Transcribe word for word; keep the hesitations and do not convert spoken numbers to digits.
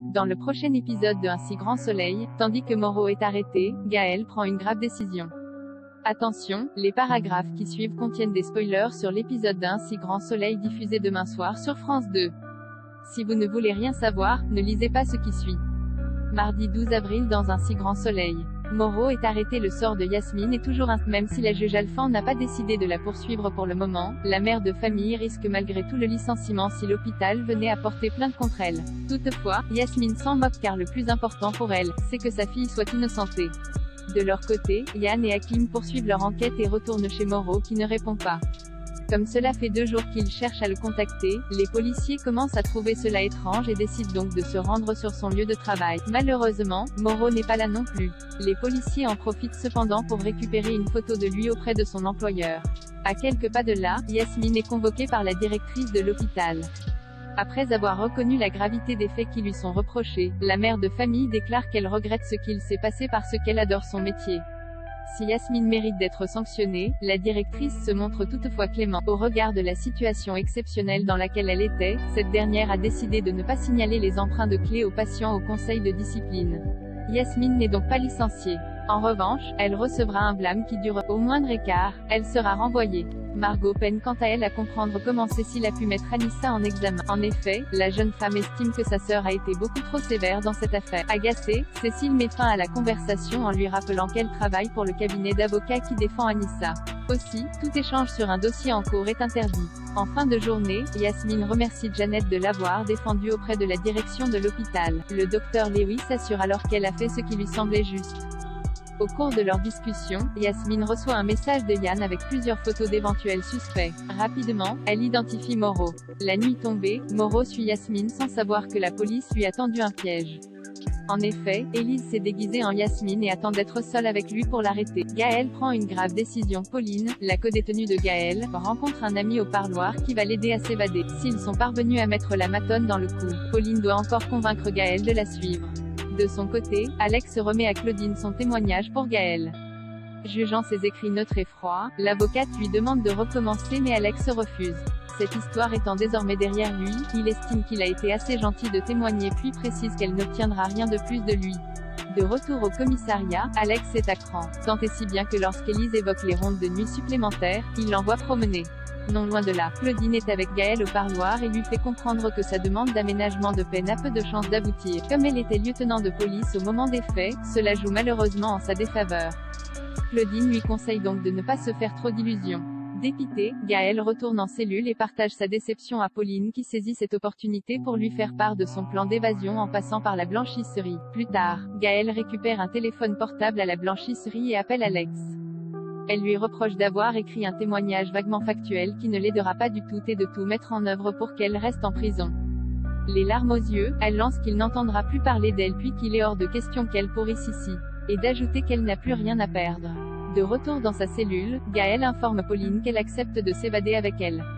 Dans le prochain épisode de Un si grand soleil, tandis que Moreau est arrêté, Gaël prend une grave décision. Attention, les paragraphes qui suivent contiennent des spoilers sur l'épisode d'Un si grand soleil diffusé demain soir sur France deux. Si vous ne voulez rien savoir, ne lisez pas ce qui suit. Mardi douze avril dans Un si grand soleil. Moreau est arrêté. Le sort de Yasmine est toujours un... Même si la juge Alphand n'a pas décidé de la poursuivre pour le moment, la mère de famille risque malgré tout le licenciement si l'hôpital venait à porter plainte contre elle. Toutefois, Yasmine s'en moque car le plus important pour elle, c'est que sa fille soit innocentée. De leur côté, Yann et Hakim poursuivent leur enquête et retournent chez Moreau qui ne répond pas. Comme cela fait deux jours qu'ils cherchent à le contacter, les policiers commencent à trouver cela étrange et décident donc de se rendre sur son lieu de travail. Malheureusement, Moreau n'est pas là non plus. Les policiers en profitent cependant pour récupérer une photo de lui auprès de son employeur. À quelques pas de là, Yasmine est convoquée par la directrice de l'hôpital. Après avoir reconnu la gravité des faits qui lui sont reprochés, la mère de famille déclare qu'elle regrette ce qu'il s'est passé parce qu'elle adore son métier. Si Yasmine mérite d'être sanctionnée, la directrice se montre toutefois clémente. Au regard de la situation exceptionnelle dans laquelle elle était, cette dernière a décidé de ne pas signaler les emprunts de clés aux patients au conseil de discipline. Yasmine n'est donc pas licenciée. En revanche, elle recevra un blâme qui dure au moindre écart, elle sera renvoyée. Margot peine quant à elle à comprendre comment Cécile a pu mettre Anissa en examen. En effet, la jeune femme estime que sa sœur a été beaucoup trop sévère dans cette affaire. Agacée, Cécile met fin à la conversation en lui rappelant qu'elle travaille pour le cabinet d'avocats qui défend Anissa. Aussi, tout échange sur un dossier en cours est interdit. En fin de journée, Yasmine remercie Janet de l'avoir défendue auprès de la direction de l'hôpital. Le docteur Lewis assure alors qu'elle a fait ce qui lui semblait juste. Au cours de leur discussion, Yasmine reçoit un message de Yann avec plusieurs photos d'éventuels suspects. Rapidement, elle identifie Moreau. La nuit tombée, Moreau suit Yasmine sans savoir que la police lui a tendu un piège. En effet, Élise s'est déguisée en Yasmine et attend d'être seule avec lui pour l'arrêter. Gaël prend une grave décision. Pauline, la codétenue de Gaël, rencontre un ami au parloir qui va l'aider à s'évader. S'ils sont parvenus à mettre la matonne dans le coup, Pauline doit encore convaincre Gaël de la suivre. De son côté, Alex remet à Claudine son témoignage pour Gaël. Jugeant ses écrits neutres et froids, l'avocate lui demande de recommencer mais Alex refuse. Cette histoire étant désormais derrière lui, il estime qu'il a été assez gentil de témoigner puis précise qu'elle n'obtiendra rien de plus de lui. De retour au commissariat, Alex est à cran, tant et si bien que lorsqu'Élise évoque les rondes de nuit supplémentaires, il l'envoie promener. Non loin de là, Claudine est avec Gaël au parloir et lui fait comprendre que sa demande d'aménagement de peine a peu de chances d'aboutir. Comme elle était lieutenant de police au moment des faits, cela joue malheureusement en sa défaveur. Claudine lui conseille donc de ne pas se faire trop d'illusions. Dépité, Gaël retourne en cellule et partage sa déception à Pauline qui saisit cette opportunité pour lui faire part de son plan d'évasion en passant par la blanchisserie. Plus tard, Gaël récupère un téléphone portable à la blanchisserie et appelle Alex. Elle lui reproche d'avoir écrit un témoignage vaguement factuel qui ne l'aidera pas du tout et de tout mettre en œuvre pour qu'elle reste en prison. Les larmes aux yeux, elle lance qu'il n'entendra plus parler d'elle puis qu'il est hors de question qu'elle pourrisse ici. Et d'ajouter qu'elle n'a plus rien à perdre. De retour dans sa cellule, Gaël informe Pauline qu'elle accepte de s'évader avec elle.